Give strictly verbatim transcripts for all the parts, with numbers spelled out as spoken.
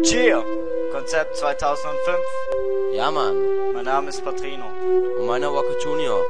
Cheer! Konzept zweitausendfünf. Ja, Mann. Mein Name ist Patrino. Und meiner Walker Junior.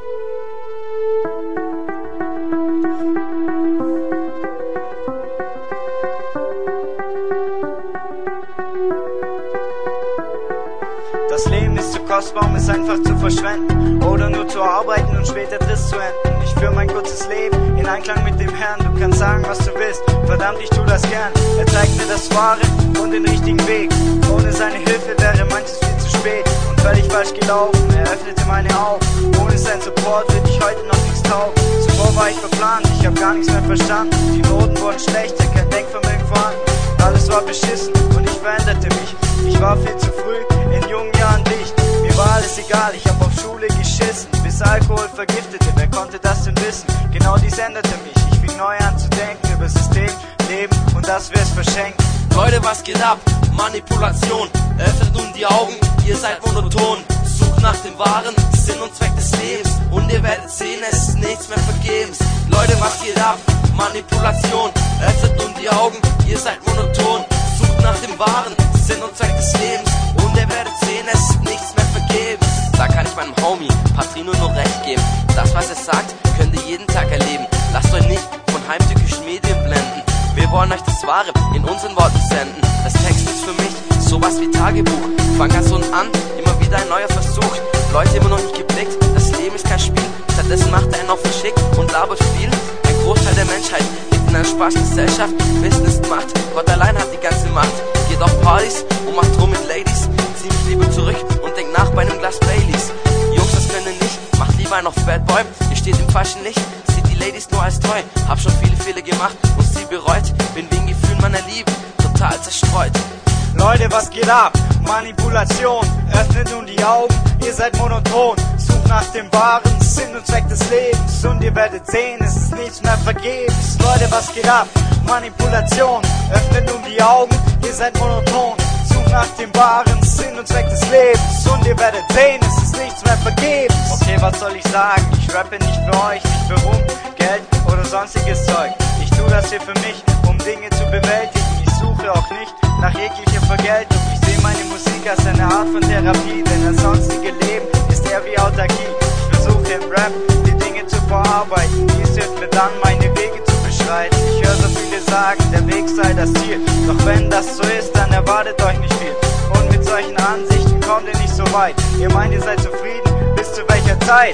Das Leben ist zu kostbar, um es einfach zu verschwenden oder nur zu arbeiten und später trist zu enden. Ich führe mein kurzes Leben in Einklang mit dem Herrn. Du kannst sagen, was du willst, verdammt, ich tu das gern. Er zeigt mir das Wahre und den richtigen Weg. Ohne seine Hilfe wäre manches viel zu spät und völlig falsch gelaufen. Er öffnete meine Augen. Ohne seinen Support würde ich heute noch nichts taugen. Zuvor war ich verplant, ich hab gar nichts mehr verstanden. Die Noten wurden schlechter, kein Denkvermögen vorhanden. Alles war beschissen und ich veränderte mich. Ich war viel zu früh in jungen Jahren dicht. Mir war alles egal, ich hab auf Schule geschissen, bis Alkohol vergiftete, wer konnte das denn wissen? Genau dies änderte mich, ich fing neu an zu denken über System, Leben und das wir's verschenkt. Leute, was geht ab? Manipulation, öffnet nun die Augen, ihr seid monoton. Sucht nach dem wahren Sinn und Zweck des Lebens und ihr werdet sehen, es ist nichts mehr vergebens. Leute, was geht ab? Manipulation, öffnet nun die Augen, ihr seid monoton. Sucht nach dem wahren Sinn und Zweck des Lebens und ihr werdet sehen, es ist nichts mehr vergebens. Da kann ich meinem Homie Patrino nur recht geben. Das, was er sagt, könnt ihr jeden Tag erleben. Lasst euch nicht von heimtückischen Medien blenden. Wir wollen euch das Wahre in unseren Worten senden. Das Text ist für mich sowas wie Tagebuch. Fang ganz unten an, immer wieder ein neuer Versuch. Leute, immer noch nicht geblickt, das Leben ist kein Spiel. Stattdessen macht er einen auf verschickt und labert viel. Ein Großteil der Menschheit lebt in einer Spaßgesellschaft. Wissen ist Macht, Gott allein hat die ganze Macht. Geht auf Partys und macht rum mit Ladies. Zieh mich lieber zurück und denk nach bei einem Glas Baileys. Jungs, das könnt ihr nicht, macht lieber einen auf Bad Boy. Ihr steht im falschen Licht, seht die Ladies nur als treu. Hab schon viele Fehler gemacht und sie bereut. Bin wegen Gefühlen meiner Liebe total zerstreut. Leute, was geht ab? Manipulation, öffnet nun die Augen, ihr seid monoton. Sucht nach dem wahren Sinn und Zweck des Lebens und ihr werdet sehen, es ist nichts mehr vergebens. Leute, was geht ab? Manipulation, öffnet nun die Augen, ihr seid monoton. Sucht nach dem wahren Sinn und Zweck des Lebens und ihr werdet sehen, es ist nichts mehr vergebens. Okay, was soll ich sagen? Ich rappe nicht für euch, nicht für Ruhm, Geld oder sonstiges Zeug. Ich tu das hier für mich, um Dinge zu bewältigen. Ich suche auch nicht nach jeglicher Vergeltung. Ich sehe meine Musik als eine Art von Therapie, denn das sonstige Leben ist eher wie Autarkie. Ich versuche im Rap die Dinge zu verarbeiten. Dies hilft mir dann, meine Wege zu beschreiten. Ich höre so viele sagen, der Weg sei das Ziel. Doch wenn das so ist, dann erwartet euch nicht viel. Und mit solchen Ansichten kommt ihr nicht so weit. Ihr meint, ihr seid zufrieden, bis zu welcher Zeit?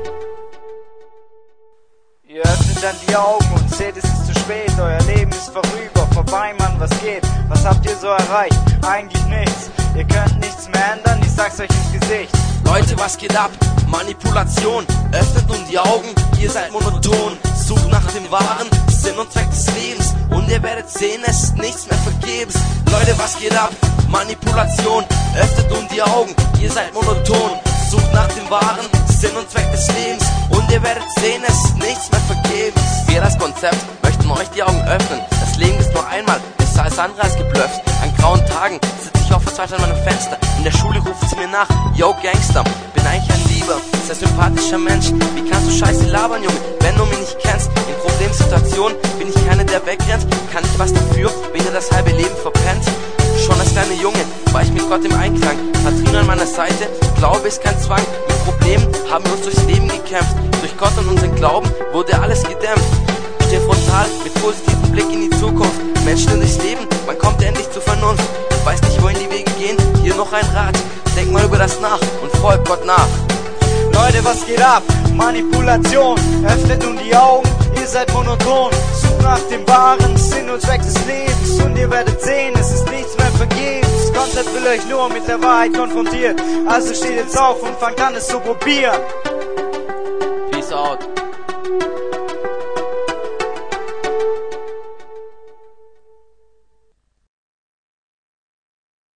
Ihr öffnet dann die Augen und seht, es ist zu spät. Euer Leben ist vorüber, vorbei, Mann, was geht? Was habt ihr so erreicht? Eigentlich nichts. Ihr könnt nichts mehr ändern, ich sag's euch ins Gesicht. Leute, was geht ab? Manipulation, öffnet nun die Augen, ihr seid monoton. Sucht nach dem wahren Sinn und Zweck des Lebens und ihr werdet sehen, es ist nichts mehr vergebens. Leute, was geht ab? Manipulation, öffnet nun die Augen, ihr seid monoton. Sucht nach dem wahren Sinn und Zweck des Lebens und ihr werdet sehen, es ist nichts mehr vergebens. Wir, das Konzept, möchten euch die Augen öffnen. Das Leben ist nur einmal, ist alles andere als geblufft. An grauen Tagen sitze ich auch verzweifelt an meinem Fenster. In der Schule rufen sie mir nach, yo Gangster. Bin eigentlich ein lieber, sehr sympathischer Mensch. Wie kannst du Scheiße labern, Junge, wenn du mich nicht kennst? In Problemsituationen bin ich keiner, der wegrennt. Kann ich was dafür, wenn ihr das halbe Leben verpennt? Schon als kleiner Junge war ich mit Gott im Einklang. Patrino an meiner Seite, Glaube ist kein Zwang. Mit Problemen haben wir uns durchs Leben gekämpft. Durch Gott und unseren Glauben wurde alles gedämpft. Ich stehe frontal mit positivem Blick in die Zukunft. Menschen durchs Leben, man kommt endlich zur Vernunft. Ich weiß nicht, wohin die Wege gehen, hier noch ein Rat. Denk mal über das nach und folg Gott nach. Leute, was geht ab? Manipulation, öffnet nun die Augen, ihr seid monoton. Sucht nach dem wahren Sinn und Zweck des Lebens und ihr werdet sehen, es ist nichts mehr vergebens. Das Konzept will euch nur mit der Wahrheit konfrontieren. Also steht jetzt auf und fangt an, es zu probieren. Peace out.